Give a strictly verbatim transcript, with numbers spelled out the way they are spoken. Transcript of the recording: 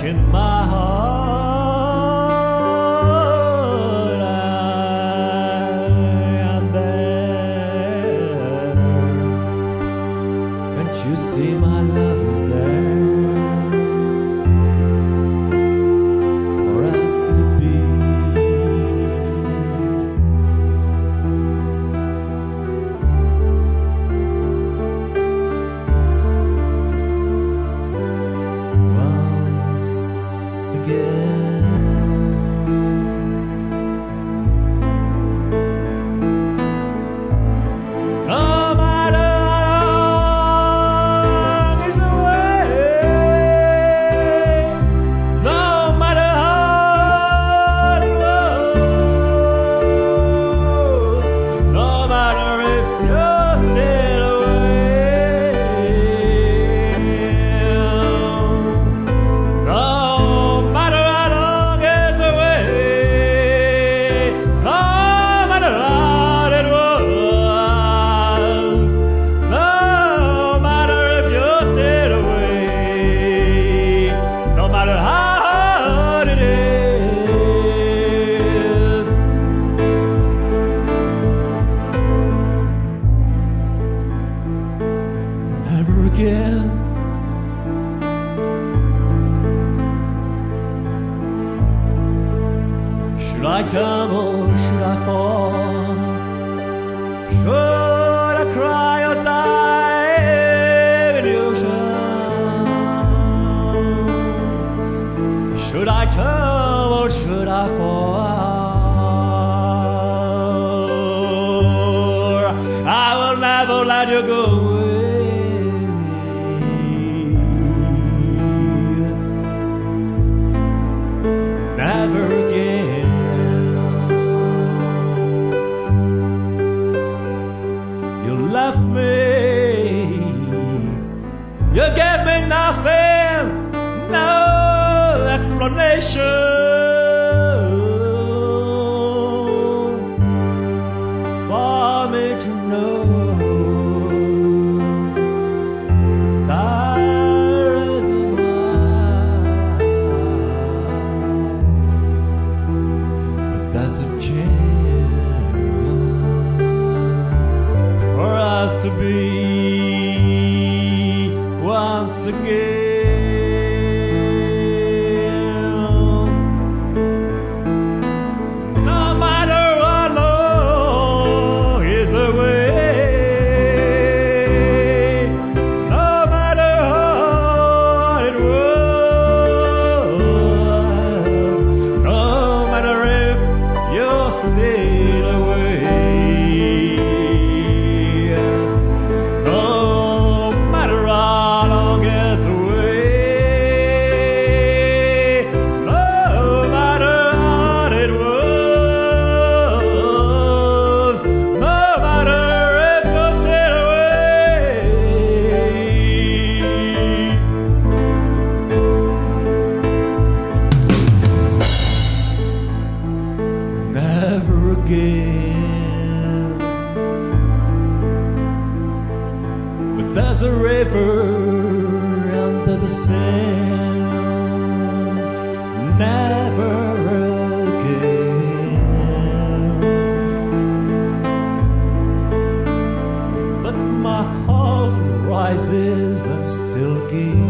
in my heart. I am there. Can't you see my love is there? Again. Should I tumble? Should I fall? Should I cry or die in the ocean? Should I tumble? Should I fall? I will never let you go away. Never again. You left me. You gave me nothing, no explanation for me to know. There's a chance for us to be once again. No matter how long is the way, no matter how it was, no matter if you stayed away, no matter how long is away, no matter what it was, no matter if you stayed away. Never again. But there's a river under the sand. Never again. But my heart rises and still gives.